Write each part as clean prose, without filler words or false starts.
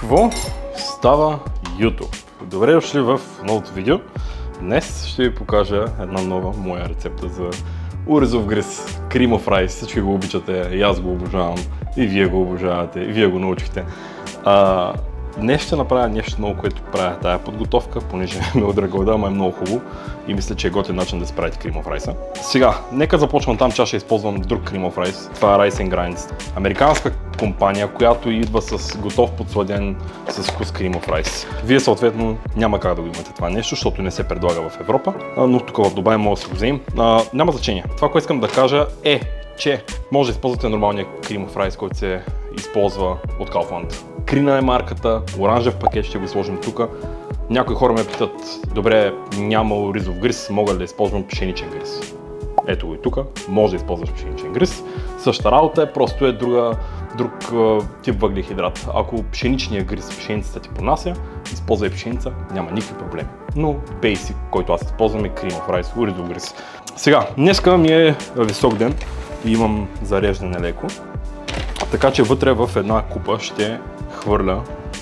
Какво става YouTube? Добре дошли в новото видео. Днес ще ви покажа една нова моя рецепта за оризов гриз, кримов райс. Всички го обичате, и аз го обожавам, и вие го обожавате, и вие го научихте. Днес ще направя нещо ново, което правя тая подготовка, понеже ме отръгълда, ама е много хубаво и мисля, че е готин начин да справите кримов райса. Сега, нека започвам там, че ще използвам друг кримов райс. Това е Rice & Grinds. Американска компания, която идва с готов подсладен с вкус кримов райс. Вие съответно няма как да го имате това нещо, защото не се предлага в Европа, но тук в Дубай може да се го вземем. Няма значение. Това, което искам да кажа е, че може да използвате нормалния кримов райс, който се използва от Kaufland. Крина е марката, оранжев пакет ще го сложим тук. Някои хора ме питат, добре, няма оризов гриз, мога ли да използвам пшеничен гриз? Ето го и тук, може да използваш пшеничен гриз. Същата работа е, просто е друг тип въглехидрат. Ако пшеничният гриз, пшеницата ти понася, използвай пшеница, няма никакви проблеми. Но basic, който аз използвам е кримов райс, оризов гриз. Сега, днеска ми е висок ден и имам зареждане леко. Така че вътре в една купа ще хвърля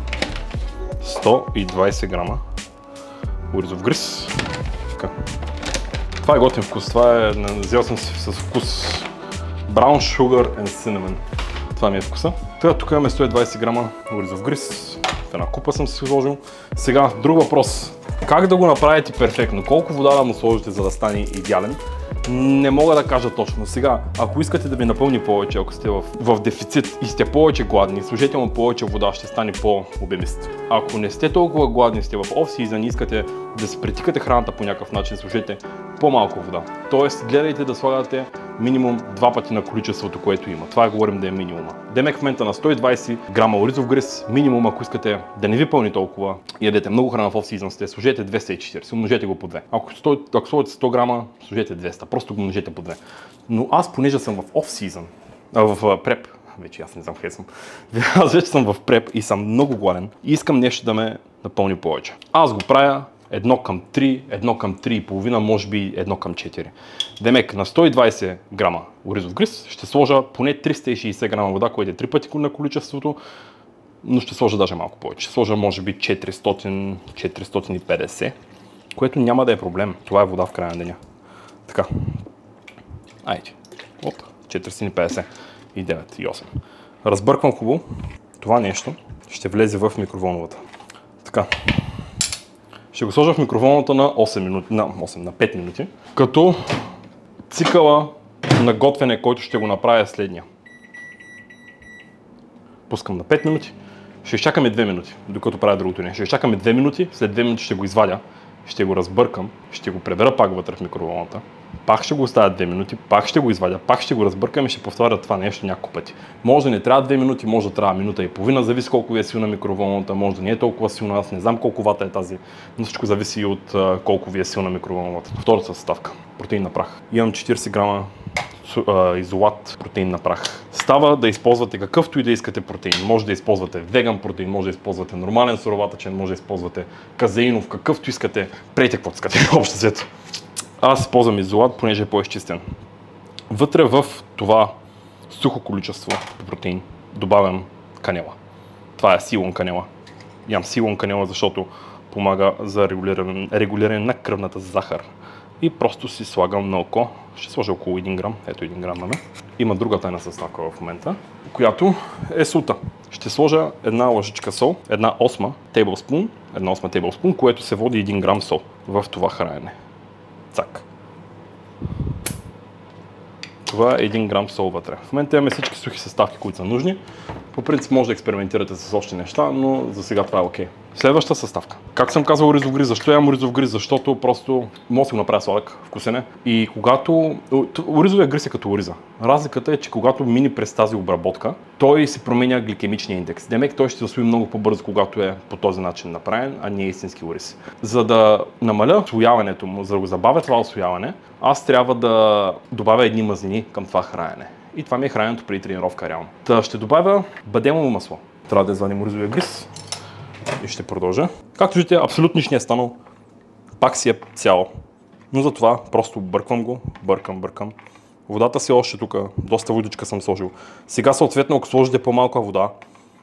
120 грама оризов гриз. Така. Това е готин вкус, взел съм си с вкус Brown Sugar and Cinnamon. Това ми е вкуса. Тук имаме 120 грама оризов гриз. В една купа съм си сложил. Сега, друг въпрос. Как да го направите перфектно? Колко вода да му сложите, за да стане идеален? Не мога да кажа точно. Сега, ако искате да ви напълни повече, ако сте в дефицит и сте повече гладни, сложете му повече вода, ще стане по-обемист. Ако не сте толкова гладни, сте в off-season и искате да си притикате храната по някакъв начин, сложете по-малко вода. Тоест, гледайте да слагате минимум 2 пъти на количеството, което има. Това говорим да е минимума. Демек в момента на 120 грама оризов гриз, минимум, ако искате да не ви пълни толкова, ядете много храна в off-season, сте, сложете 240, умножете го по 2. Ако сложите 100 грама, сложете 200, просто го умножете по 2. Но аз, понеже съм в off-season, в преп, вече аз не знам къде съм, аз вече съм в преп и съм много гладен и искам нещо да ме напълни повече. Аз го правя 1:3, 1:3,5, може би 1:4. Демек на 120 грама оризов гриз ще сложа поне 360 грама вода, което е 3 пъти на количеството, но ще сложа даже малко повече. Ще сложа може би 400-450, което няма да е проблем. Това е вода в края на деня. Така. Айде. Оп, 450 и 9 и 8. Разбърквам хубаво. Това нещо ще влезе в микроволновата. Така. Ще го сложа в микроволновата на 8 минути, на 5 минути, като цикъла на готвене, който ще го направя следния. Пускам на 5 минути, ще изчакаме 2 минути, докато правя другото нещо. Ще изчакаме 2 минути, след 2 минути ще го извадя, ще го разбъркам, ще го пребера пак вътре в микроволновата, пак ще го оставя 2 минути, пак ще го извадя, пак ще го разбъркам и ще повторя това нещо няколко пъти. Може да не трябва 2 минути, може да трябва минута и половина, зависи колко ви е силна микроволновата, може да не е толкова силна, аз не знам колко вата е тази, но всичко зависи от колко ви е силна микроволновата. Втората съставка, протеин на прах. Имам 40 грама изолат протеин на прах. Става да използвате какъвто и да искате протеин. Може да използвате веган протеин, може да използвате нормален суроватъчен, може да използвате казеинов, какъвто искате. Прейте каквото искате, общо взето. Аз използвам изолат, понеже е по-изчистен. Вътре в това сухо количество протеин добавям канела. Това е силон канела. Ям силон канела, защото помага за регулиране на кръвната захар. И просто си слагам на око. Ще сложа около 1 грам. Ето 1 грам на мен. Има друга тайна съставка в момента, която е солта. Ще сложа една лъжичка сол, една осма тейлспун, което се води 1 грам сол в това хранене. Цак. Това е 1 грам сол вътре. В момента имаме всички сухи съставки, които са нужни. По принцип може да експериментирате с още неща, но за сега това е окей. Следваща съставка. Как съм казал оризов гриз? Защо ям оризов гриз? Защото просто може да го направя сладък, вкусен е. И когато... Оризовия гриз е като ориза. Разликата е, че когато мини през тази обработка, той се променя гликемичния индекс. Демек той ще се усвои много по-бързо, когато е по този начин направен, а не е истински ориз. За да намаля усвояването му, за да го забавя това усвояване, аз трябва да добавя едни мазнини към това хранене. И това ми е храненето преди тренировка реално. Та ще добавя бадемово масло. Трябва да извадим оризовия гриз и ще продължа. Както виждате, абсолютно нищо не е станало. Пак си е цяло. Но затова просто бърквам го, бъркам. Водата си е още тук, доста водичка съм сложил. Сега съответно, ако сложите по-малка вода,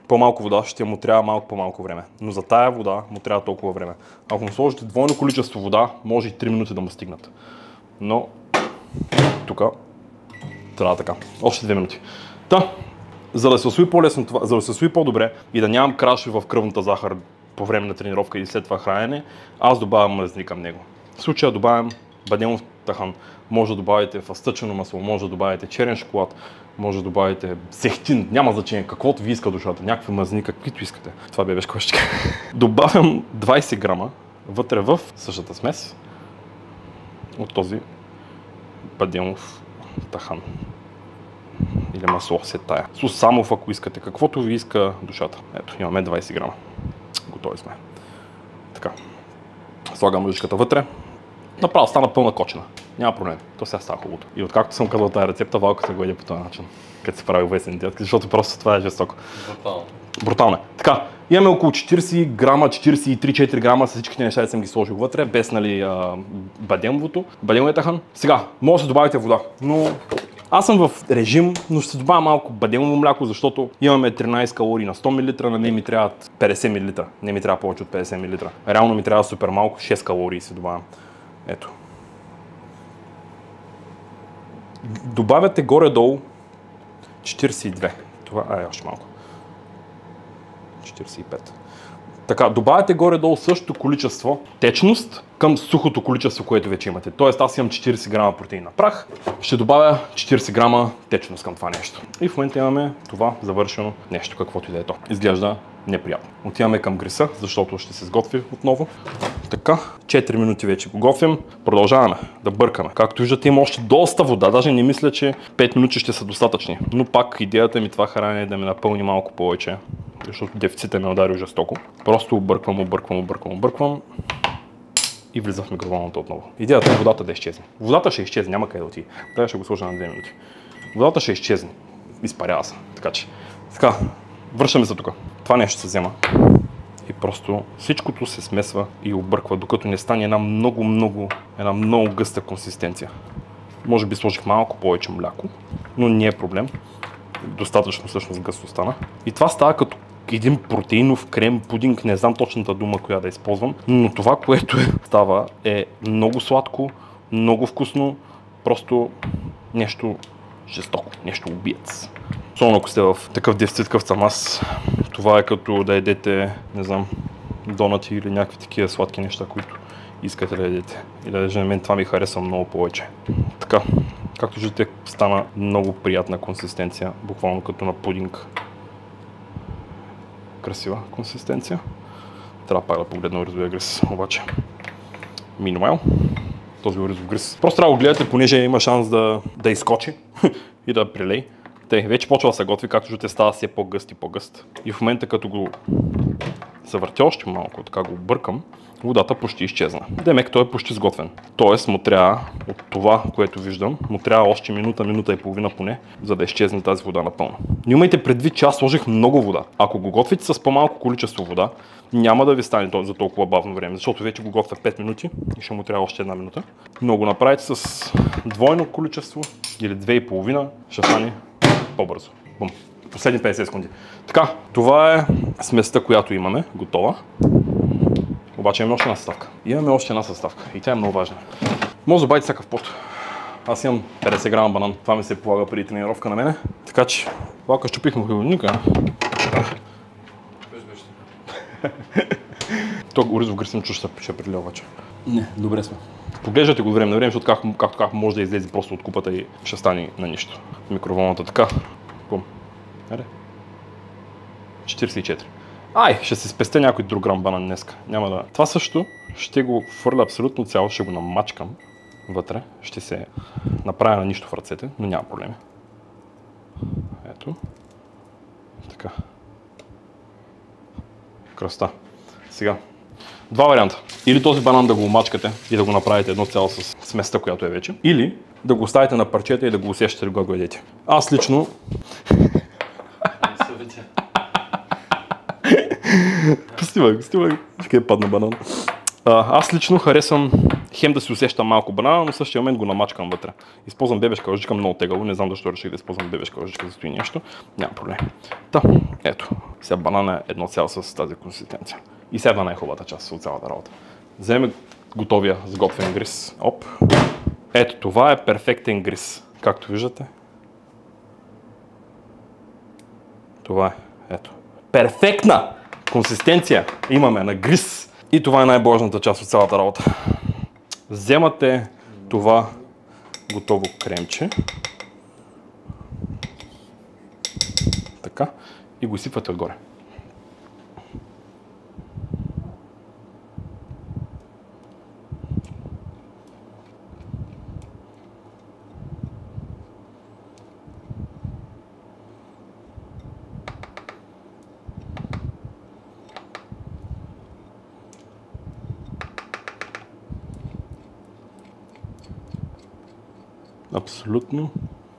по-малко вода, ще му трябва малко по-малко време. Но за тая вода му трябва толкова време. Ако му сложите двойно количество вода, може и 3 минути да му стигнат. Но тук трябва така. Още 2 минути. Та, за да се усвои по-лесно това, за да се усвои по-добре и да нямам краш в кръвната захар по време на тренировка и след това хранене, аз добавям мазни към него. В случая добавям бадемов тахан. Може да добавите фастъчено масло, може да добавите черен шоколад, може да добавите зехтин, няма значение, каквото ви иска душата, някакви мазни, каквито искате. Това бе беше кошечка. Добавям 20 грама вътре в същата смес от този бадемов тахан. Или масло, се тая. Сусамов, ако искате, каквото ви иска душата. Ето, имаме 20 грама. Готови сме. Така. Слагам лъжичката вътре. Направо стана пълна кочина. Няма проблем. То сега става хубавото. И откакто съм казал тази рецепта, Валка се го еде по този начин. Като се прави весен диетки, защото просто това е жестоко. Брутално. Брутално. Така, имаме около 40 грама, 43-4 грама с всичките неща, да съм ги сложил вътре, без бадемовото, бадемовия тахан. Сега, може да се добавите вода, но аз съм в режим, но ще се добавя малко бадемово мляко, защото имаме 13 калории на 100 мл, на мен ми трябват 50 мл. Не ми трябва повече от 50 мл. Реално ми трябва супер малко, 6 калории се добавям. Ето. Добавяте горе-долу 42. Това още малко. 45. Така, добавяте горе-долу същото количество течност към сухото количество, което вече имате. Тоест аз имам 40 грама протеин на прах, ще добавя 40 грама течност към това нещо. И в момента имаме това завършено нещо, каквото и да е то. Изглежда неприятно. Отиваме към гриса, защото ще се сготви отново. Така, 4 минути вече го готвим. Продължаваме да бъркаме. Както виждате, има още доста вода. Даже не мисля, че 5 минути ще са достатъчни. Но пак идеята ми това хранене е да ме напълни малко повече, защото дефицита ме ударил жестоко. Просто обърквам и влиза в микроволновата отново. Идеята е водата да изчезне. Водата ще изчезне, няма къде да отиде. Трябва ще го сложа на 2 минути. Водата ще изчезне. Изпарява се. Така че. Така, връщаме се тук. Това нещо се взема и просто всичкото се смесва и обърква, докато не стане една много гъста консистенция. Може би сложих малко повече мляко, но не е проблем. Достатъчно всъщност гъсто стана. И това става като един протеинов крем, пудинг, не знам точната дума, коя да използвам, но това, което става е много сладко, много вкусно, просто нещо жестоко, нещо убиец. Особено ако сте в такъв дефицит, какъв съм аз, това е като да ядете, не знам, донати или някакви такива сладки неща, които искате да ядете. И да на мен това ми харесва много повече. Така, както виждате, стана много приятна консистенция, буквално като на пудинг. Красива консистенция. Трябва пак да погледна оризовия гриз, обаче. Meanwhile, този оризов гриз. Просто трябва да го гледате, понеже има шанс да изкочи и да прилей. Вече почва да се готви, както ще става все по-гъст и по-гъст. И в момента, като го завъртя още малко, така го объркам, водата почти изчезна. Демек, той е почти сготвен. Тоест му трябва, от това, което виждам, му трябва още минута и половина поне, за да изчезне тази вода напълно. Но имайте предвид, че аз сложих много вода. Ако го готвите с по-малко количество вода, няма да ви стане за толкова бавно време, защото вече го готвя 5 минути и ще му трябва още 1 минута. Но го направите с двойно количество или 2,5, ще стане по-бързо. Бум. Последни 50 секунди. Така, това е сместа, която имаме, готова. Обаче имаме още една съставка. Имаме още една съставка и тя е много важна. Може да добавите всякакъв пот. Аз имам 50 грама банан. Това ми се полага преди тренировка на мене. Така че, Валка щупихме хлебника. То оризов гриз съм чуш, ще прилива обаче. Не, добре сме. Поглеждате го от време на време, защото както може да излезе просто от купата и ще стане на нищо. Микроволната така. Бум. Аре. 44. Ай, ще се спестя някой друг грам банан днеска. Няма да. Това също ще го фърля абсолютно цяло, ще го намачкам вътре. Ще се направя на нищо в ръцете, но няма проблеми. Ето. Така. Красота. Сега. Два варианта. Или този банан да го омачкате и да го направите едно цяло с сместа, която е вече. Или да го оставите на парчета и да го усещате, когато го ядете. Аз лично... Стивай, къде падна банан. Аз лично харесвам хем да си усещам малко банана, но в същия момент го намачкам вътре. Използвам бебешка лъжичка, много тегаво, не знам защо реших да използвам бебешка лъжичка, за стои нещо, няма проблем. Та, ето, сега банана е едно цяло с тази консистенция. И сега най-хубавата част от цялата работа. Вземе готовия сготвен гриз. Оп. Ето, това е перфектен гриз. Както виждате. Това е, ето. Перфектна консистенция имаме на гриз. И това е най-божната част от цялата работа. Вземате това готово кремче. Така. И го изсипвате отгоре. Абсолютно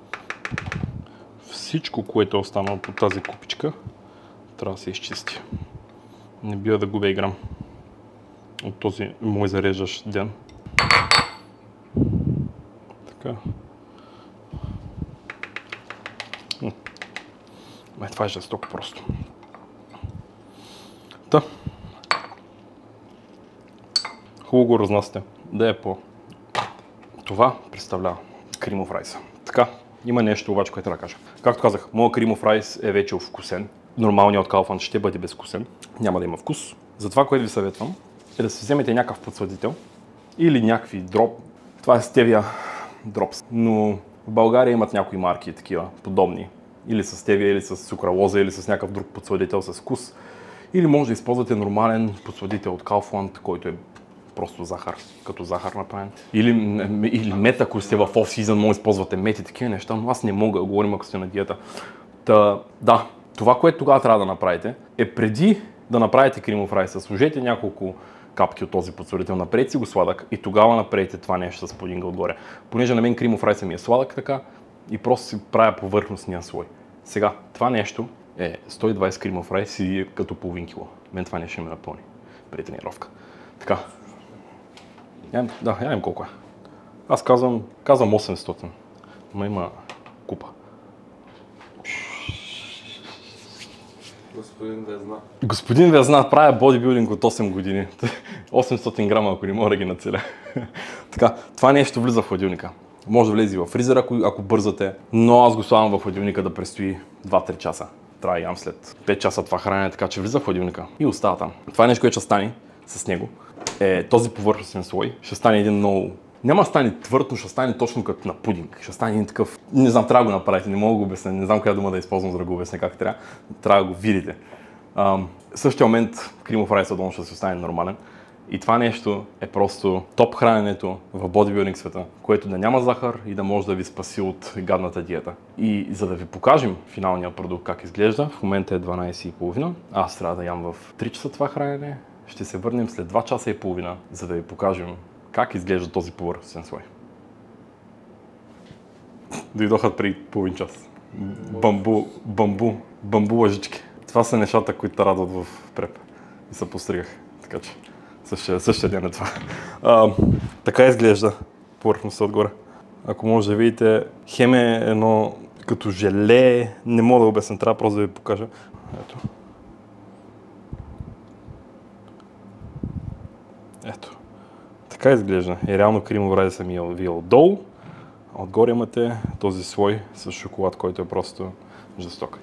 всичко, което е останало по тази купичка, трябва да се изчисти. Не бива да губя и грам от този мой зареждащ ден. Така. Това е жестоко просто. Та. Хубаво го разнасяте. Да е по... Това представлява кримов райс. Така, има нещо обаче, което трябва да кажа. Както казах, моят кримов райс е вече овкусен. Нормалният от Kaufland ще бъде безвкусен. Няма да има вкус. Затова, което ви съветвам, е да си вземете някакъв подсладител или някакви дроп. Това е стевия дропс. Но в България имат някои марки такива, подобни. Или с стевия, или с сукралоза, или с някакъв друг подсладител с вкус. Или може да използвате нормален подсладител от Kaufland, който е просто захар, като захар направен. Или мед, ако сте в off-season, може да използвате мед и такива неща, но аз не мога да говорим, ако сте на диета. Да, това, което тогава трябва да направите, е преди да направите кримов райс, сложете няколко капки от този подсладител, направете си го сладък и тогава направите това нещо с пудинга отгоре. Понеже на мен кримов райс ми е сладък така и просто си правя повърхностния слой. Сега, това нещо е 120 кримов райс и е като половин кило. Мен това нещо ще ме напълни при тренировка. Така. Да, я им колко е. Аз казвам 800, но има купа. Господин Везна. Господин Везна, правя бодибилдинг от 8 години. 800 грама, ако не мога да ги нацеля. Така, това нещо влиза в хладилника. Може да влезе в фризера, ако бързате, но аз го слагам в хладилника да престои 2-3 часа. Трябва да ям след 5 часа това хранене, така че влиза в хладилника и остава там. Това е нещо, което ще стане с него. Този повърхностен слой ще стане един много... Няма да стане твърд, но ще стане точно като на пудинг. Ще стане един такъв... Не знам, трябва да го направите, не мога да го обясня, не знам коя дума да използвам, за да го обясня как трябва. Трябва да го видите. В същия момент кримов райс отдолу ще се стане нормален. И това нещо е просто топ храненето в бодибилдинг света, което да няма захар и да може да ви спаси от гадната диета. И за да ви покажем финалния продукт как изглежда, в момента е 12:30. Аз трябва да ям в 3 часа това хранене. Ще се върнем след 2 часа и половина, за да ви покажем как изглежда този повърхностен слой. Дойдоха преди половин час. Бамбу лъжички. Това са нещата, които те радват в преп. И се постригах. Така че същия ден е това. Така изглежда повърхността отгоре. Ако може да видите, хем е едно като желе, не мога да обясня, трябва просто да ви покажа. Ето. Ето. Така изглежда. И реално кримов райс съм вил долу. А отгоре имате този слой с шоколад, който е просто жесток.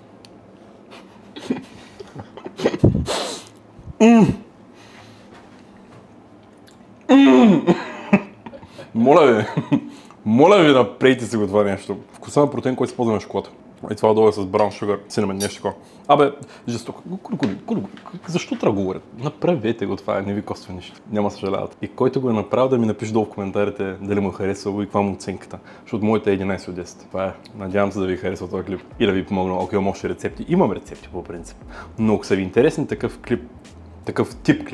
Моля ви да прейте си го това нещо. Вкуса на протеин, който използваме на шоколад. И това долу е с brown sugar, cinnamon, нещо такова. Абе, жестоко. Защо трябва да говорят? Направете го това, не ви коства нищо. Няма съжаляват. И който го е направил, да ми напише долу в коментарите дали му е харесало и каква му оценката. Защото моята е 11 от 10. Това е. Надявам се да ви харесва този клип и да ви помогна. Ако имам още рецепти, имам рецепти по принцип. Но ако са ви интересни такъв тип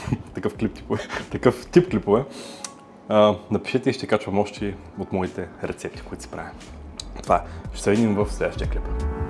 клипове, напишете и ще качвам още от моите рецепти, които си правя. Това е. Ще се видим в следващия клип.